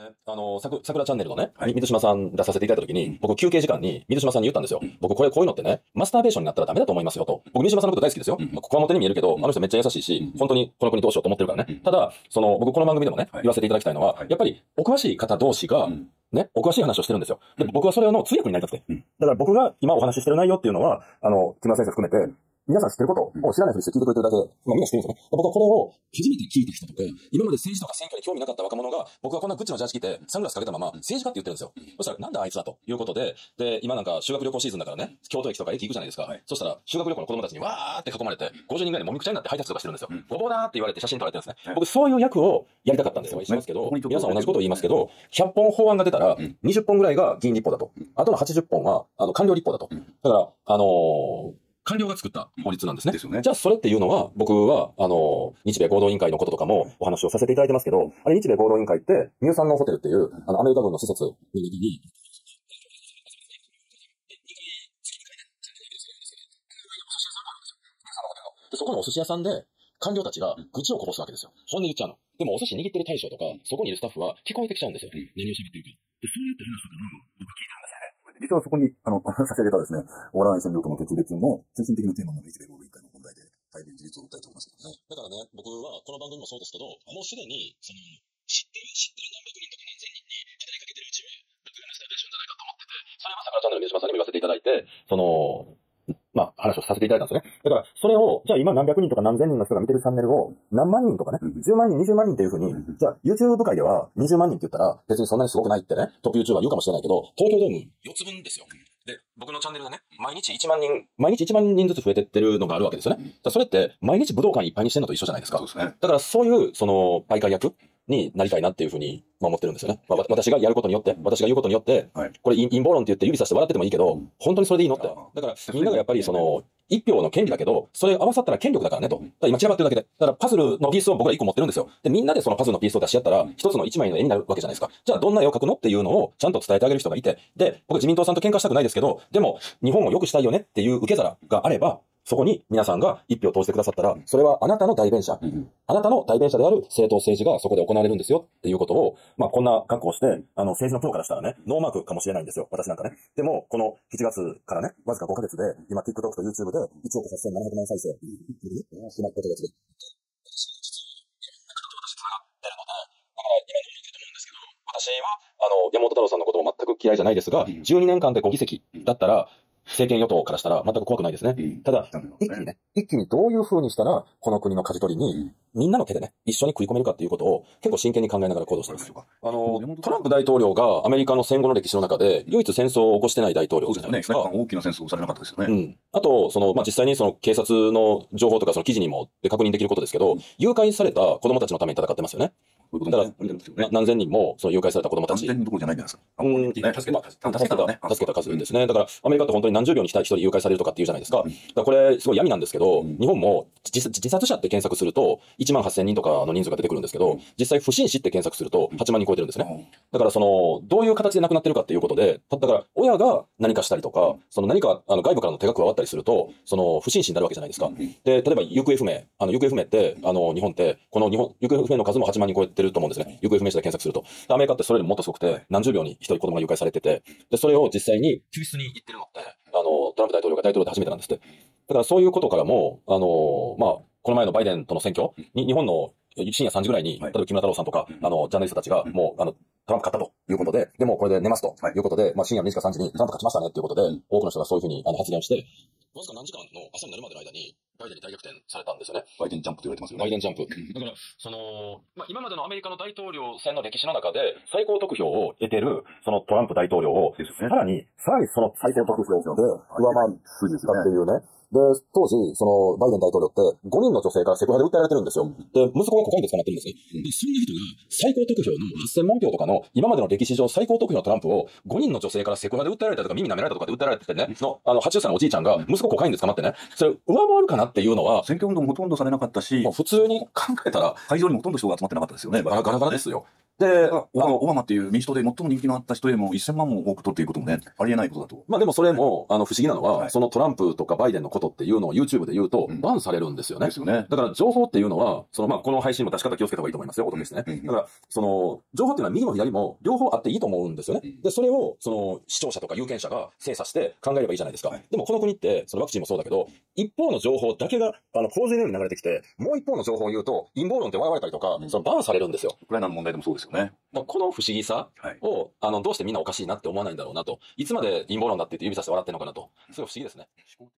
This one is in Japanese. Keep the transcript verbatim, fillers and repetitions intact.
あの、さく、桜チャンネルのね、 はい水島さん出させていただいたときに、僕休憩時間に水島さんに言ったんですよ。僕これこういうのってね、マスターベーションになったらダメだと思いますよと。僕水島さんのこと大好きですよ。 うんここわもてに見えるけど、あの人めっちゃ優しいし、本当にこの国どうしようと思ってるからね。ただ、その、僕この番組でもね、 はい言わせていただきたいのは、 はいやっぱりお詳しい方同士がうん、 ね、お詳しい話をしてるんですよ。で、僕はそれの通訳になりたくて。 うんだから僕が今お話ししてる内容っていうのは、あの、木村先生含めて、皆さん知ってることを知らないふりして聞いてくれてるだけ、まあみんな知ってるんですよね。で僕はこれを初めて聞いた人とか、今まで政治とか選挙に興味なかった若者が、僕がこんなグッチのジャージ着て、サングラスかけたまま政治家って言ってるんですよ。そしたら、なんだあいつだということで、で、今なんか修学旅行シーズンだからね、京都駅とか駅行くじゃないですか。 はいそしたら、修学旅行の子供たちにわーって囲まれて、ごじゅうにんぐらいでもみくちゃになって配達とかしてるんですよ。ごぼうだーって言われて写真撮られてるんですね。 はい僕そういう役をやりたかったんですよ。しますけどここに、 皆さん同じことを言いますけど、ひゃっぽん法案が出たら、にじゅっぽんぐらいが議員立法だと。あとのはちじゅっぽんは、あの、官僚立法だと。だから、あのー官僚が作った法律なんですね。 ですよね。 じゃあ、それっていうのは、僕は、あの、日米合同委員会のこととかもお話をさせていただいてますけど、あれ、日米合同委員会って、ミューサンのホテルっていう、あの、アメリカ軍の施設の中に、でそこのお寿司屋さんで、官僚たちが愚痴をこぼすわけですよ。本音言っちゃうの。でも、お寿司握ってる大将とか、そこにいるスタッフは聞こえてきちゃうんですよ。何を喋ってるか。で、そうやって話とかも、僕聞いたんですよね。 実はそこに、あの、差し上げたですね、オーラン戦力の決別の中心的なテーマの日米合同委員会の問題で、大変自立を訴えておりますけどね。 だからね、僕はこの番組もそうですけど、もうすでに、その、知ってる、知ってる何百人とか何千人に語りかけてるうちは、僕がマスターベーションじゃないかと思ってて、それは桜チャンネルの水島さんにも言わせていただいて、その、まあ、話をさせていただいたんですよね。だから、それを、じゃあ今何百人とか何千人の人が見てるチャンネルを、何万人とかね、じゅうまん人、にじゅうまん人っていうふうに、じゃあ YouTube 界ではにじゅうまん人って言ったら、別にそんなにすごくないってね、トップ YouTuber は言うかもしれないけど、東京ドームよっつぶんですよ。で、僕のチャンネルでね、毎日いちまん人、毎日いちまん人ずつ増えてってるのがあるわけですよね。だからそれって、毎日武道館いっぱいにしてるのと一緒じゃないですか。 そうですね。 だからそういう、その、媒介役になりたいなっていうふうに、まあ、思ってるんですよね。まあ、わ私がやることによって、私が言うことによって、 はい。 これ陰陰謀論って言って指さして笑っててもいいけど、本当にそれでいいのって。 ああだから、みんながやっぱりその、一票の権利だけど、それ合わさったら権力だからねと。だから今違ってるだけで。だからパズルのピースを僕ら一個持ってるんですよ。で、みんなでそのパズルのピースを出し合ったら、一つの一枚の絵になるわけじゃないですか。じゃあどんな絵を描くのっていうのをちゃんと伝えてあげる人がいて、で、僕自民党さんと喧嘩したくないですけど、でも、日本を良くしたいよねっていう受け皿があれば、そこに皆さんが一票投じてくださったら、それはあなたの代弁者、あなたの代弁者である政党政治がそこで行われるんですよっていうことを、まあこんな格好をして、あの政治のプロからしたらね、ノーマークかもしれないんですよ。私なんかね。でも、このしちがつからね、わずかごかげつで、今 TikTok と YouTube でいちおくはっせんななひゃくまん再生、しまったことがで。私は、あの、山本太郎さんのことも全く嫌いじゃないですが、じゅうにねんかんでご議席だったら、政権与党からしたら全く怖くないですね。ただ、一気にね、一気にどういう風にしたら、この国の舵取りに、みんなの手でね、一緒に食い込めるかっていうことを、結構真剣に考えながら行動してます。あの、トランプ大統領がアメリカの戦後の歴史の中で、唯一戦争を起こしてない大統領じゃないですか。 大きな戦争をされなかったですよね。 うん。あと、その、まあ、実際にその警察の情報とかその記事にも確認できることですけど、誘拐された子供たちのために戦ってますよね。だから、な何千人もその誘拐された子供たち。 何千人どころじゃないんじゃないですか。 うん、 ね助けた、 助けた、助けた数ですね。だから、アメリカって本当に何十秒に一人誘拐されるとかっていうじゃないですか。だからこれ、すごい闇なんですけど、日本も自自殺者って検索すると、いちまんはっせんにんとかの人数が出てくるんですけど、実際不審死って検索すると、はちまん人超えてるんですね。だから、その、どういう形で亡くなってるかっていうことで、だから、親が何かしたりとか、その何か、あの、外部からの手が加わったりすると、その、不審死になるわけじゃないですか。で、例えば、行方不明。あの、行方不明って、あの、日本って、この日本、行方不明の数もはちまん人超えてると思うんですね。行方不明者で検索すると。アメリカってそれよりもっとすごくて、何十秒に一人子供が誘拐されてて、で、それを実際に救出に行ってるのって、あの、トランプ大統領が大統領で初めてなんですって。だからそういうことからも、あの、まあ、この前のバイデンとの選挙に、日本の深夜さんじぐらいに、例えば木村太郎さんとか、あの、ジャーナリストたちが、もう、あの、トランプ勝ったということで、でもこれで寝ますということで、まあ深夜のにじかさんじにトランプ勝ちましたねっていうことで、多くの人がそういうふうにあの発言をして、わずか何時間の朝になるまでの間に、バイデンに大逆転されたんですよね。 バイデンジャンプと言われてますよね。 バイデンジャンプ。だから、その、まあ、今までのアメリカの大統領選の歴史の中で、最高得票を得てる、そのトランプ大統領を、さらに、さらにその最高得票で上回ったっていうね。で、当時、その、バイデン大統領って、ごにんの女性からセクハラで訴えられてるんですよ。で、息子がコカインで捕まってるんですね。で、そんな人が、最高得票のはっせんまん票とかの、今までの歴史上最高得票のトランプを、ごにんの女性からセクハラで訴えられたとか、耳舐められたとかで訴えられててね、の、あの、はちじゅっさいのおじいちゃんが、息子コカインで捕まってね、それ、上回るかなっていうのは、 選挙運動もほとんどされなかったし、 もう普通に考えたら、 会場にもほとんど人が集まってなかったですよね。 ガラガラガラですよ。 で、 オバマオバマっていう民主党で最も人気のあった人でもせんまんも多く取っていくこともね、ありえないことだと。 まあでもそれも、あの、不思議なのは、 はいそのトランプとかバイデンのことっていうのを YouTube で言うと、 うんバンされるんですよね。 ですよね。 だから情報っていうのは、そのまあこの配信も出し方気をつけた方がいいと思いますよ、音ですね。 うんだから、その、情報っていうのは右も左も両方あっていいと思うんですよね。 うんで、それを、その、視聴者とか有権者が精査して考えればいいじゃないですか。 はいでもこの国って、そのワクチンもそうだけど、一方の情報だけが、あの、洪水のように流れてきて、もう一方の情報を言うと、陰謀論って笑われたりとか、 うんそのバンされるんですよ。 ウクライナの問題でもそうですよね。 だからこの不思議さはい。 を、あの、どうしてみんなおかしいなって思わないんだろうなと。いつまで陰謀論だって言って指さして笑ってんのかなと。すごい不思議ですね。